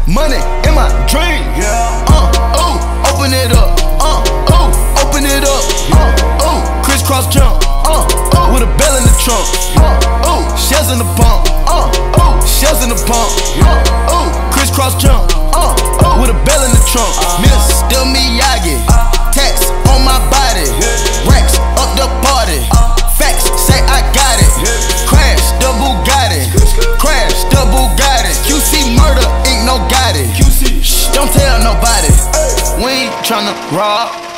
money in my dream. Ooh, open it up. Ooh, open it up. Ooh, crisscross jump. With a bell in the trunk. Ooh, shells in the pump. Ooh, shells in the pump. Ooh, crisscross jump. With a bell in the trunk. Mr. Miyagi. Tax on my body. Racks up the party. Facts say I got it. Crash the Bugatti. Crash the Bugatti. QC murder ain't no Gotti. Shh, don't tell nobody. We ain't tryna rob.